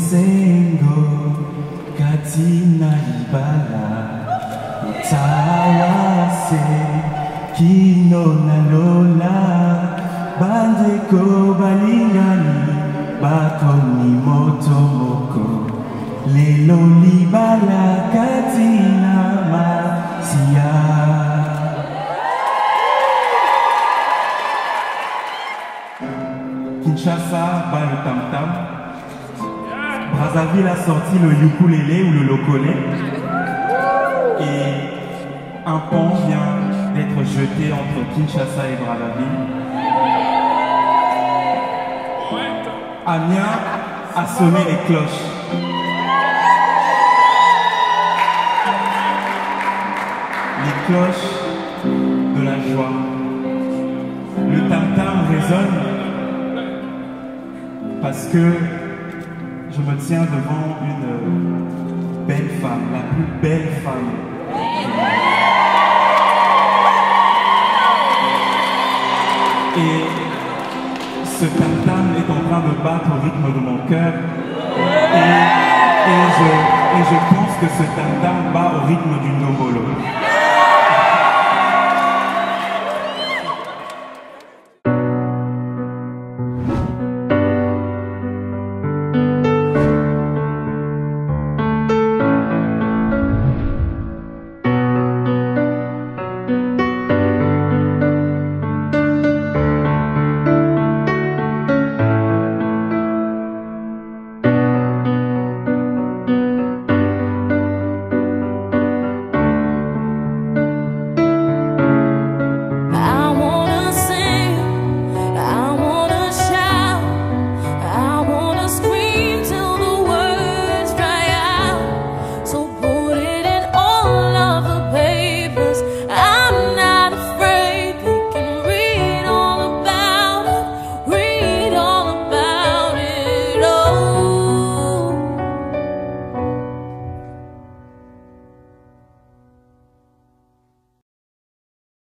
Sengo Katina Ibala Tawase Kino Nalola Bandeko Balingani Bakomi Motomoko Lelo Libala Katina Masia. Kinshasa bat le tam-tam. Brazzaville a sorti le ukulélé ou le lokolé. Et un pont vient d'être jeté entre Kinshasa et Brazzaville. Amiens a sonné les cloches. Les cloches de la joie. Le tam-tam résonne parce que je me tiens devant une belle femme, la plus belle femme. Et ce tam-tam est en train de battre au rythme de mon cœur. Et je pense que ce tam-tam bat au rythme du ndombolo.